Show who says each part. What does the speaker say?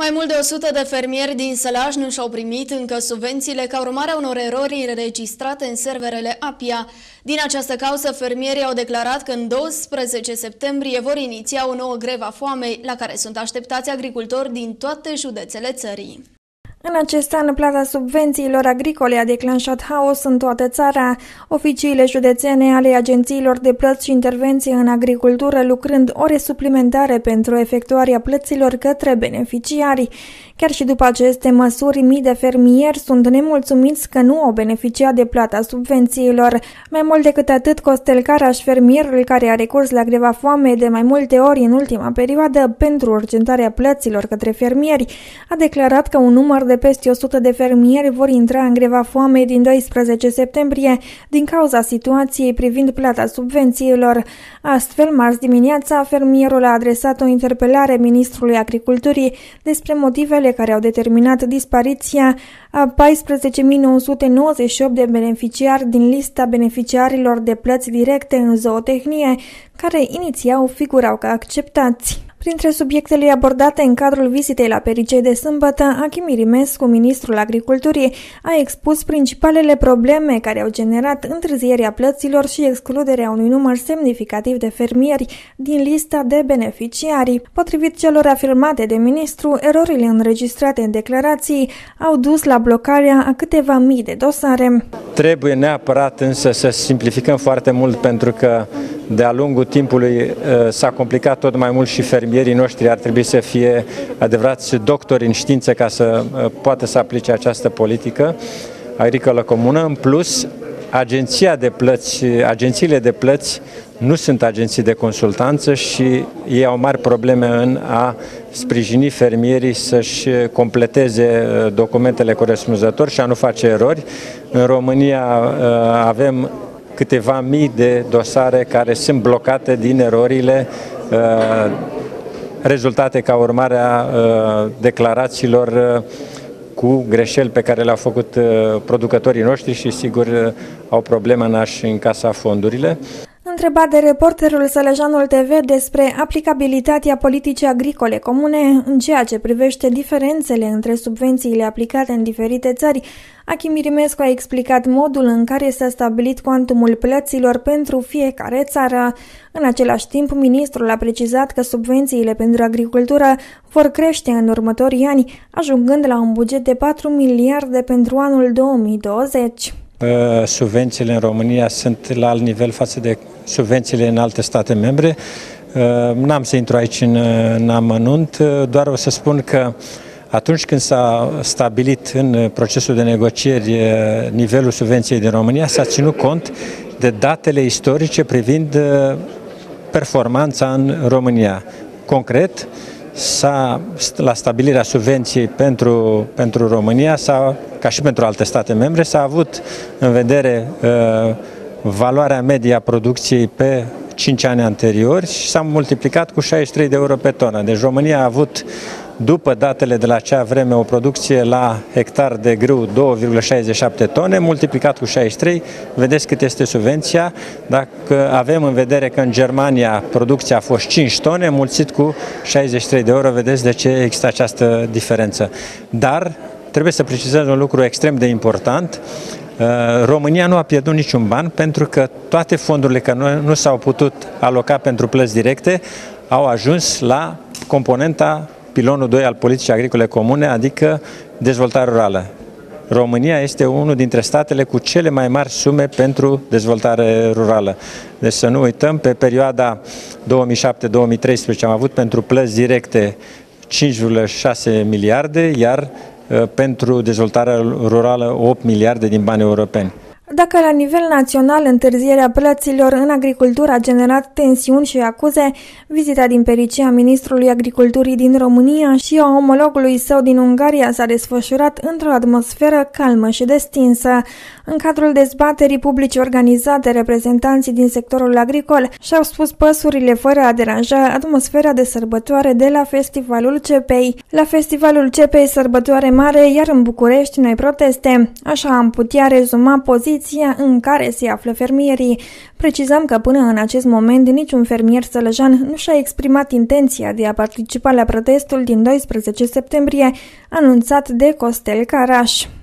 Speaker 1: Mai mult de 100 de fermieri din Sălaj nu și-au primit încă subvențiile ca urmare a unor erori înregistrate în serverele APIA. Din această cauză, fermierii au declarat că în 12 septembrie vor iniția o nouă grevă a foamei, la care sunt așteptați agricultori din toate județele țării.
Speaker 2: În acest an, plata subvențiilor agricole a declanșat haos în toată țara. Oficiile județene ale agențiilor de plăți și intervenție în agricultură lucrând ore suplimentare pentru efectuarea plăților către beneficiari. Chiar și după aceste măsuri, mii de fermieri sunt nemulțumiți că nu au beneficiat de plata subvențiilor. Mai mult decât atât, Costel Caraș, fermierul care a recurs la greva foame de mai multe ori în ultima perioadă pentru urgentarea plăților către fermieri, a declarat că un număr de peste 100 de fermieri vor intra în greva foame din 12 septembrie din cauza situației privind plata subvențiilor. Astfel, marți dimineața, fermierul a adresat o interpelare ministrului agriculturii despre motivele care au determinat dispariția a 14.998 de beneficiari din lista beneficiarilor de plăți directe în zootehnie, care inițial figurau ca acceptați. Printre subiectele abordate în cadrul vizitei la Pericei de sâmbătă, Achim Irimescu, ministrul agriculturii, a expus principalele probleme care au generat întârzierea plăților și excluderea unui număr semnificativ de fermieri din lista de beneficiari. Potrivit celor afirmate de ministru, erorile înregistrate în declarații au dus la blocarea a câteva mii de dosare.
Speaker 3: Trebuie neapărat însă să simplificăm foarte mult, pentru că de-a lungul timpului s-a complicat tot mai mult și fermierii noștri ar trebui să fie adevărați doctori în știință ca să poată să aplice această politică agricolă comună. În plus, agențiile de plăți nu sunt agenții de consultanță și ei au mari probleme în a sprijini fermierii să-și completeze documentele corespunzător și a nu face erori. În România avem câteva mii de dosare care sunt blocate din erorile rezultate ca urmare a declarațiilor cu greșeli pe care le-au făcut producătorii noștri și sigur au probleme în a-și încasa fondurile.
Speaker 2: Întrebat de reporterul Sălăjanul TV despre aplicabilitatea politicii agricole comune în ceea ce privește diferențele între subvențiile aplicate în diferite țări, Achim Irimescu a explicat modul în care s-a stabilit cuantumul plăților pentru fiecare țară. În același timp, ministrul a precizat că subvențiile pentru agricultură vor crește în următorii ani, ajungând la un buget de 4 miliarde pentru anul 2020.
Speaker 3: Subvențiile în România sunt la alt nivel față de subvențiile în alte state membre. N-am să intru aici în amănunt, doar o să spun că atunci când s-a stabilit în procesul de negocieri nivelul subvenției din România, s-a ținut cont de datele istorice privind performanța în România. Concret, la stabilirea subvenției pentru România, ca și pentru alte state membre, s-a avut în vedere valoarea medie a producției pe 5 ani anteriori și s-a multiplicat cu 63 de euro pe tonă. Deci România a avut, după datele de la acea vreme, o producție la hectar de grâu 2,67 tone, multiplicat cu 63, vedeți cât este subvenția. Dacă avem în vedere că în Germania producția a fost 5 tone, mulțit cu 63 de euro, vedeți de ce există această diferență. Dar trebuie să precizez un lucru extrem de important. România nu a pierdut niciun ban, pentru că toate fondurile care nu s-au putut aloca pentru plăți directe au ajuns la componenta pilonul 2 al politicii agricole comune, adică dezvoltare rurală. România este unul dintre statele cu cele mai mari sume pentru dezvoltare rurală. Deci să nu uităm, pe perioada 2007-2013 am avut pentru plăți directe 5,6 miliarde, iar pentru dezvoltarea rurală 8 miliarde din bani europeni.
Speaker 2: Dacă la nivel național întârzierea plăților în agricultură a generat tensiuni și acuze, vizita din Pericea ministrului agriculturii din România și a omologului său din Ungaria s-a desfășurat într-o atmosferă calmă și destinsă. În cadrul dezbaterii publice organizate, reprezentanții din sectorul agricol și-au spus păsurile fără a deranja atmosfera de sărbătoare de la Festivalul Cepei. La Festivalul Cepei, sărbătoare mare, iar în București noi proteste. Așa am putea rezuma poziția poziția în care se află fermierii. Precizăm că până în acest moment niciun fermier sălăjan nu și-a exprimat intenția de a participa la protestul din 12 septembrie anunțat de Costel Caraș.